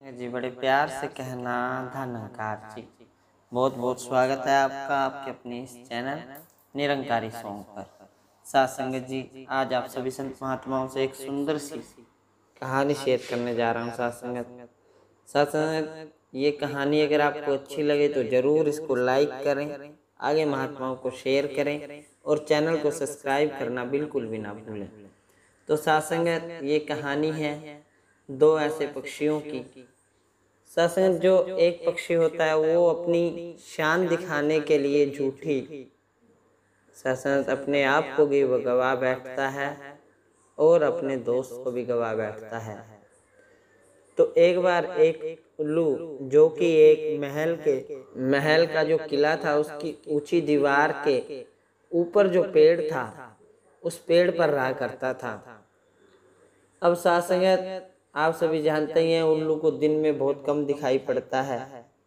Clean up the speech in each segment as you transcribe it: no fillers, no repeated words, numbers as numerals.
जी बड़े प्यार से कहना धनकार जी। बहुत बहुत स्वागत है आपका आपके अपने इस चैनल निरंकारी सॉन्ग पर। साथ संगत जी, आज आप सभी संत महात्माओं से एक सुंदर सी कहानी शेयर करने जा रहा हूँ। साथ संगत ये कहानी अगर आपको अच्छी लगे तो ज़रूर इसको लाइक करें, आगे महात्माओं को शेयर करें और चैनल को सब्सक्राइब करना बिल्कुल भी ना भूलें। तो साथ संगत ये कहानी है दो ऐसे पक्षियों की। सत्संग जो एक पक्षी होता है वो अपनी शान दिखाने के लिए झूठी सत्संग अपने आप को भी गवा बैठता है और अपने दोस्त को भी गवा बैठता है। तो एक बार एक उल्लू जो कि एक महल का जो किला था उसकी ऊंची दीवार के ऊपर जो पेड़ था उस पेड़ पर रहा करता था। अब साथ संगत आप सभी जानते ही हैं उल्लू को दिन में बहुत कम दिखाई पड़ता है।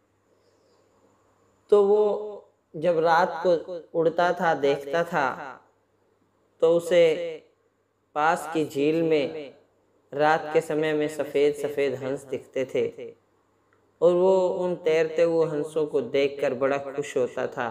तो वो जब रात को उड़ता था देखता था तो उसे पास की झील में रात के समय में सफ़ेद सफ़ेद हंस दिखते थे और वो उन तैरते हुए हंसों को देखकर बड़ा खुश होता था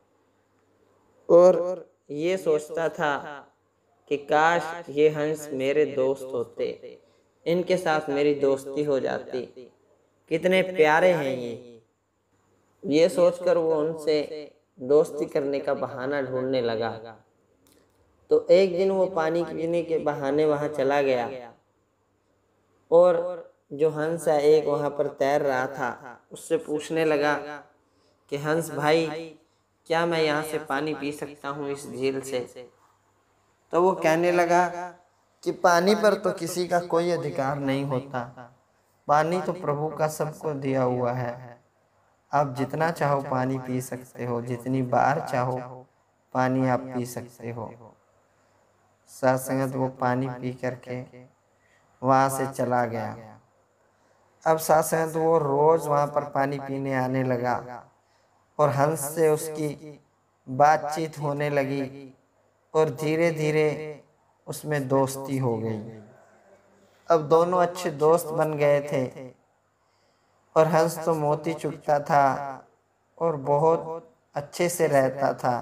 और ये सोचता था कि काश ये हंस मेरे दोस्त होते, इनके साथ मेरी दोस्ती हो जाती, कितने प्यारे हैं ये सोचकर वो उनसे दोस्ती करने का बहाना ढूंढने लगा। तो एक दिन वो पानी पीने के बहाने वहां चला गया और जो हंस है एक वहां पर तैर रहा था उससे पूछने लगा कि हंस भाई, क्या मैं यहाँ से पानी पी सकता हूँ इस झील से? तो वो कहने लगा कि पानी पर तो किसी का कोई अधिकार नहीं होता, पानी तो प्रभु का सबको दिया हुआ है, आप जितना चाहो पानी पी सकते हो, जितनी बार चाहो पानी आप पी सकते हो। साथ संगत वो पानी पी करके वहाँ से चला गया। अब साथ संगत वो रोज वहाँ पर पानी पीने आने लगा और हंस से उसकी बातचीत होने लगी और धीरे धीरे उसमें दोस्ती हो गई। अब दोनों अच्छे दोस्त बन गए थे और हंस तो मोती चुगता था और बहुत अच्छे से रहता था।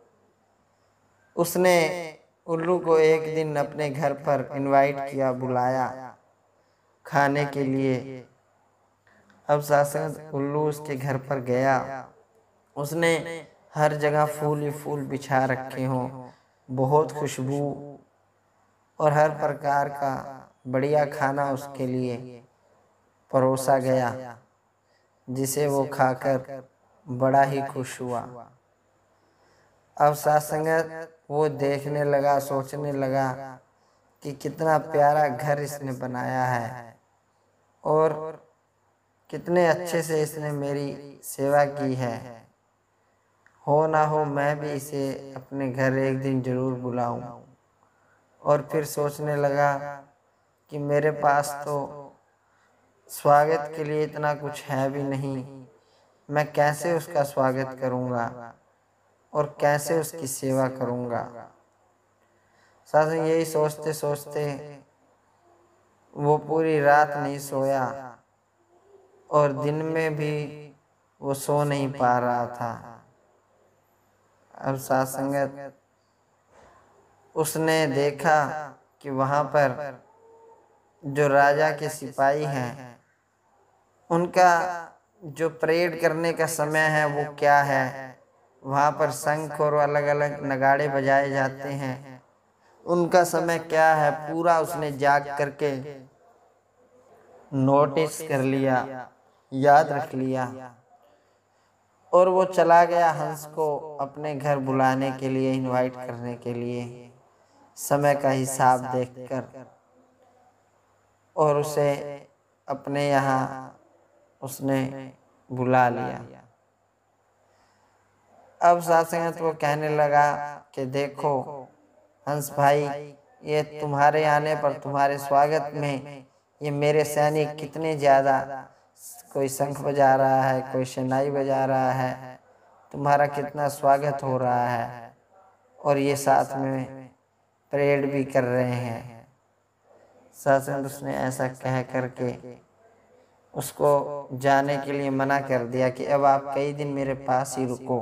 उसने उल्लू को एक दिन अपने घर पर इनवाइट किया, बुलाया खाने के लिए। अब साथ उल्लू उसके घर पर गया, उसने हर जगह फूल ही फूल बिछा रखे हों, बहुत खुशबू और हर प्रकार का बढ़िया खाना उसके लिए परोसा गया, जिसे वो खाकर बड़ा ही खुश हुआ। अब साथ संगत वो देखने लगा, सोचने लगा कि कितना प्यारा घर इसने बनाया है और कितने अच्छे से इसने मेरी सेवा की है। हो ना हो मैं भी इसे अपने घर एक दिन जरूर बुलाऊं। और फिर सोचने लगा कि मेरे पास तो स्वागत के लिए इतना कुछ है भी नहीं, मैं कैसे उसका स्वागत करूंगा और कैसे उसकी सेवा करूंगा। साथ में यही सोचते सोचते वो पूरी रात नहीं सोया और दिन में भी वो सो नहीं पा रहा था। अब साथ संगत उसने देखा कि वहाँ पर जो राजा के सिपाही हैं उनका जो परेड करने का समय है वो क्या है, वहाँ पर शंख और अलग अलग नगाड़े बजाए जाते हैं, उनका समय क्या है, पूरा उसने जाग करके नोटिस कर लिया, याद रख लिया। और वो चला गया हंस को अपने घर बुलाने के लिए, इनवाइट करने के लिए, समय का हिसाब देखकर, और उसे अपने यहाँ उसने बुला लिया। अब साथ संगत वो कहने लगा कि देखो हंस भाई, ये तुम्हारे आने पर, तुम्हारे स्वागत में ये मेरे सैनिक कितने ज़्यादा, कोई शंख बजा रहा है, कोई शहनाई बजा रहा है, तुम्हारा कितना स्वागत हो रहा है और ये साथ में परेड भी कर रहे हैं। साथ संगत उसने ऐसा कह करके उसको जाने के लिए मना कर दिया कि अब आप कई दिन मेरे पास ही रुको।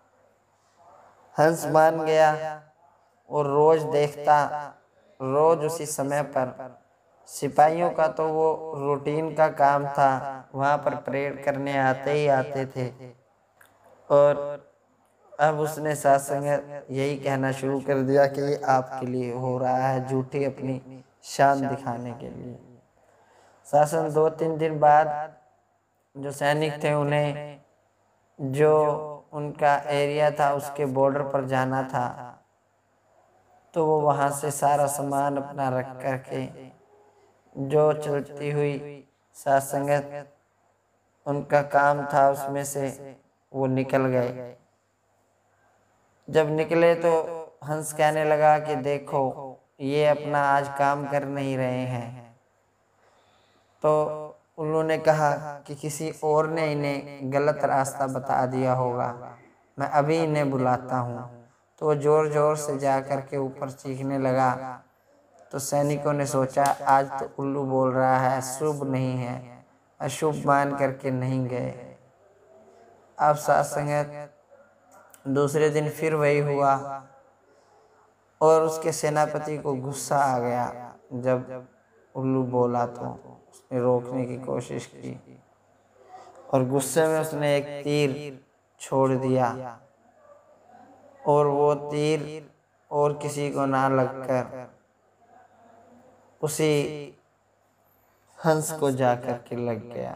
हंस मान गया और रोज देखता, रोज उसी समय पर। सिपाहियों का तो वो रूटीन का काम था, वहाँ पर परेड करने आते ही आते थे। और अब उसने साथ संगत यही कहना शुरू कर दिया कि ये आपके लिए हो रहा है, झूठी अपनी शान दिखाने के लिए। शासन 2-3 दिन बाद जो सैनिक थे उन्हें जो उनका एरिया था उसके बॉर्डर पर जाना था, तो वो वहाँ से सारा सामान अपना रख कर के जो चलती हुई साथ संगत उनका काम था उसमें से वो निकल गए। जब निकले तो हंस कहने लगा कि देखो ये अपना आज काम कर नहीं रहे हैं। तो उन्होंने कहा कि किसी और ने इन्हें गलत रास्ता बता दिया होगा, मैं अभी इन्हें बुलाता हूँ। तो वो जोर जोर से जा कर के ऊपर चीखने लगा। तो सैनिकों ने सोचा आज तो उल्लू बोल रहा है, शुभ नहीं है, अशुभ मान करके नहीं गए। अब साथ संगत दूसरे दिन फिर वही हुआ और उसके सेनापति को गुस्सा आ गया। जब उल्लू बोला तो उसने रोकने की कोशिश की और गुस्से में उसने एक तीर छोड़ दिया और वो तीर और किसी को ना लगकर उसी हंस को जाकर के लग गया।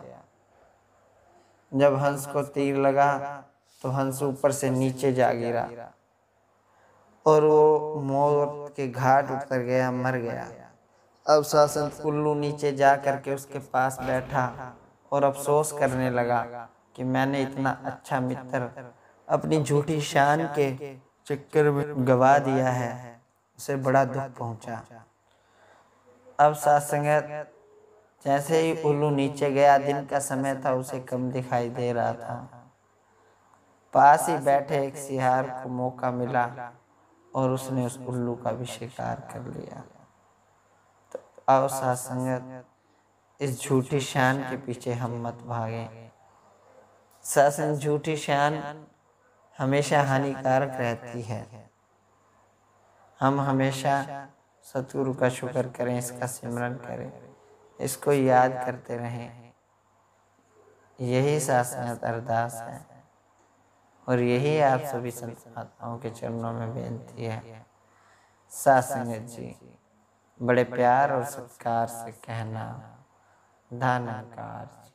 जब हंस को तीर लगा तो हंस ऊपर से नीचे जा गिरा और वो मौत के घाट उतर गया, मर गया। अब शासन उल्लू नीचे जा करके उसके पास बैठा और अफसोस करने लगा कि मैंने इतना अच्छा मित्र अपनी झूठी शान के चक्कर में गवा दिया है, उसे बड़ा दुख पहुंचा। अब साथ संगत जैसे ही उल्लू नीचे गया, दिन का समय था, उसे कम दिखाई दे रहा था। पास ही बैठे एक सियार को मौका मिला और उसने उस उल्लू का भी शिकार कर लिया। तो आओ साथ संगत इस झूठी शान के पीछे हम मत भागे। साथ संगत झूठी शान हमेशा हानिकारक रहती है। हम हमेशा सतगुरु का शुक्र करें, इसका सिमरन करें, इसको याद करते रहें। यही साथ संगत अरदास है और यही आप सभी संत महात्माओं के चरणों में बेनती है। साथ संगत जी बड़े प्यार और सत्कार से कहना, धन्यवाद।